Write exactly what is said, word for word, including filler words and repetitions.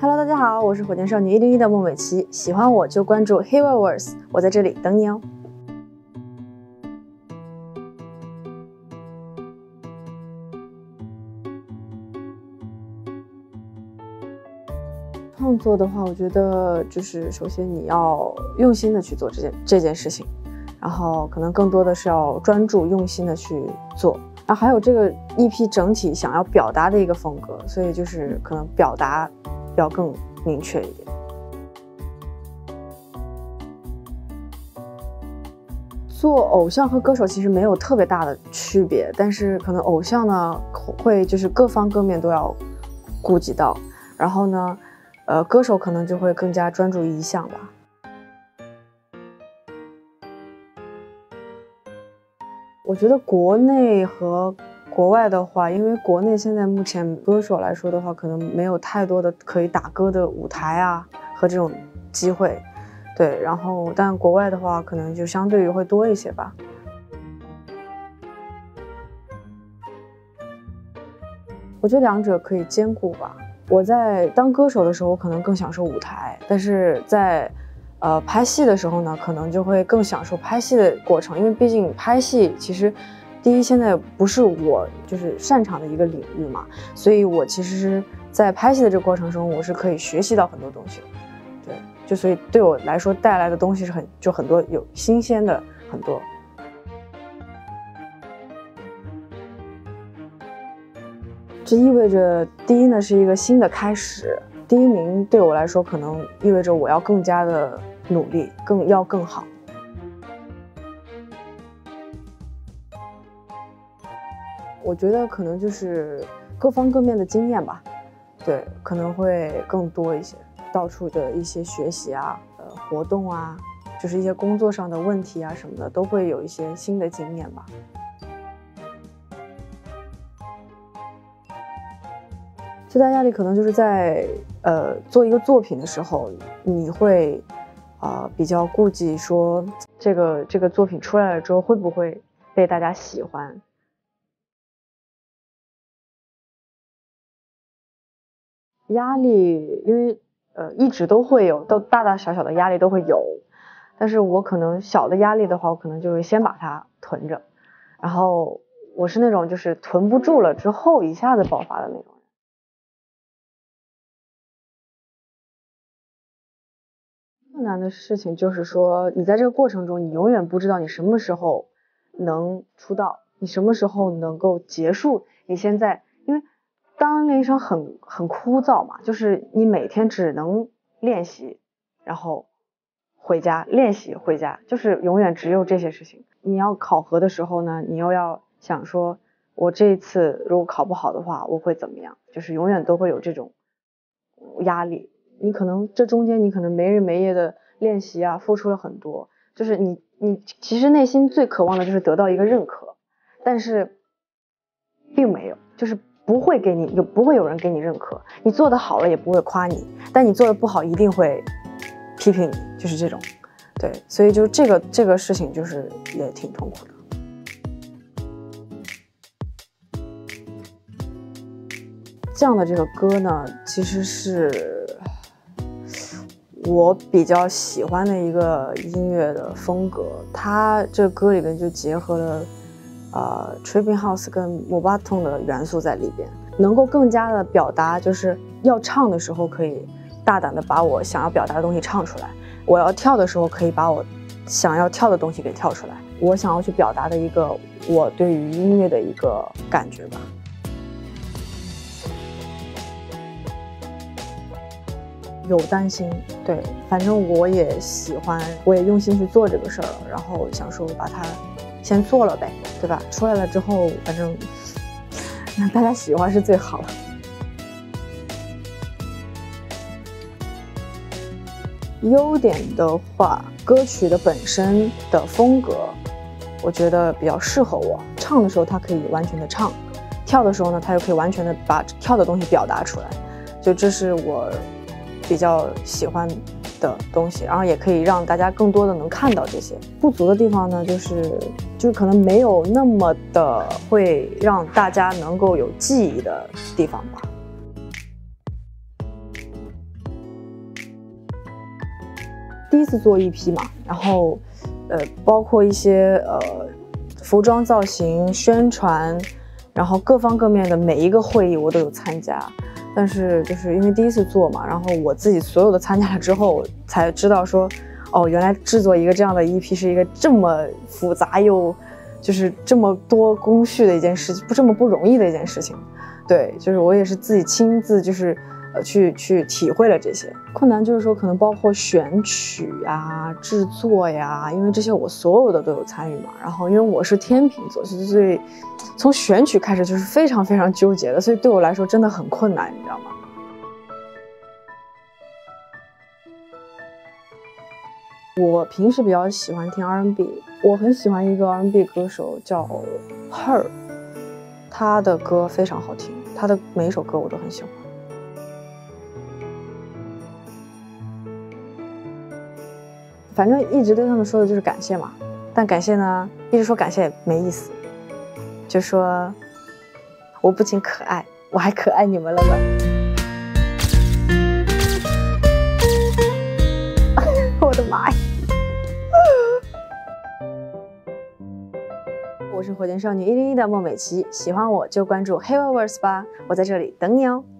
Hello， 大家好，我是火箭少女一零一的孟美岐，喜欢我就关注 Heroverse， 我在这里等你哦。创作的话，我觉得就是首先你要用心的去做这件这件事情，然后可能更多的是要专注用心的去做。然后还有这个 E P 整体想要表达的一个风格，所以就是可能表达要更明确一点。做偶像和歌手其实没有特别大的区别，但是可能偶像呢会就是各方各面都要顾及到，然后呢，呃，歌手可能就会更加专注于一项吧。我觉得国内和国外的话，因为国内现在目前歌手来说的话，可能没有太多的可以打歌的舞台啊和这种机会，对，然后但国外的话，可能就相对于会多一些吧。我觉得两者可以兼顾吧。我在当歌手的时候，可能更享受舞台，但是在呃拍戏的时候呢，可能就会更享受拍戏的过程，因为毕竟拍戏其实。第一，现在不是我就是擅长的一个领域嘛，所以我其实，在拍戏的这个过程中，我是可以学习到很多东西的，对，就所以对我来说带来的东西是很就很多有新鲜的很多。这意味着第一呢是一个新的开始，第一名对我来说可能意味着我要更加的努力，更要更好。我觉得可能就是各方各面的经验吧，对，可能会更多一些，到处的一些学习啊，呃，活动啊，就是一些工作上的问题啊什么的，都会有一些新的经验吧。最大压力可能就是在呃做一个作品的时候，你会啊、呃、比较顾忌说这个这个作品出来了之后会不会被大家喜欢。压力，因为呃一直都会有，都大大小小的压力都会有，但是我可能小的压力的话，我可能就会先把它囤着，然后我是那种就是囤不住了之后一下子爆发的那种人。困难的事情就是说，你在这个过程中，你永远不知道你什么时候能出道，你什么时候能够结束你现在，因为。当练习生很很枯燥嘛，就是你每天只能练习，然后回家练习回家，就是永远只有这些事情。你要考核的时候呢，你又要想说，我这一次如果考不好的话，我会怎么样？就是永远都会有这种压力。你可能这中间你可能没日没夜的练习啊，付出了很多，就是你你其实内心最渴望的就是得到一个认可，但是并没有，就是。不会给你，有不会有人给你认可，你做的好了也不会夸你，但你做的不好一定会批评你，就是这种，对，所以就这个这个事情就是也挺痛苦的。这样的这个歌呢，其实是我比较喜欢的一个音乐的风格，它这个歌里面就结合了。呃 Tripping House 跟 Mobaton 的元素在里边，能够更加的表达，就是要唱的时候可以大胆的把我想要表达的东西唱出来，我要跳的时候可以把我想要跳的东西给跳出来，我想要去表达的一个我对于音乐的一个感觉吧。有担心，对，反正我也喜欢，我也用心去做这个事儿了，然后想说把它先做了呗，对吧？出来了之后，反正大家喜欢是最好的。优点的话，歌曲的本身的风格，我觉得比较适合我。唱的时候，它可以完全的唱；跳的时候呢，它又可以完全的把跳的东西表达出来。就这是我比较喜欢的东西，然后也可以让大家更多的能看到这些。不足的地方呢，就是就是可能没有那么的会让大家能够有记忆的地方吧。 第一次做 E P 嘛，然后呃包括一些呃服装造型、宣传，然后各方各面的每一个会议我都有参加。但是就是因为第一次做嘛，然后我自己所有的参加了之后，才知道说，哦，原来制作一个这样的 E P 是一个这么复杂又就是这么多工序的一件事情，不这么不容易的一件事情。对，就是我也是自己亲自就是呃去去体会了这些困难，就是说可能包括选曲呀、制作呀，因为这些我所有的都有参与嘛。然后因为我是天秤座，所以从选曲开始就是非常非常纠结的，所以对我来说真的很困难，你知道吗？我平时比较喜欢听 R and B， 我很喜欢一个 R and B 歌手叫 Her， 他的歌非常好听，他的每一首歌我都很喜欢。反正一直对他们说的就是感谢嘛，但感谢呢，一直说感谢也没意思，就说我不仅可爱，我还可爱你们了呢。我的妈呀！我是火箭少女一零一的孟美岐，喜欢我就关注 HeyWords 吧，我在这里等你哦。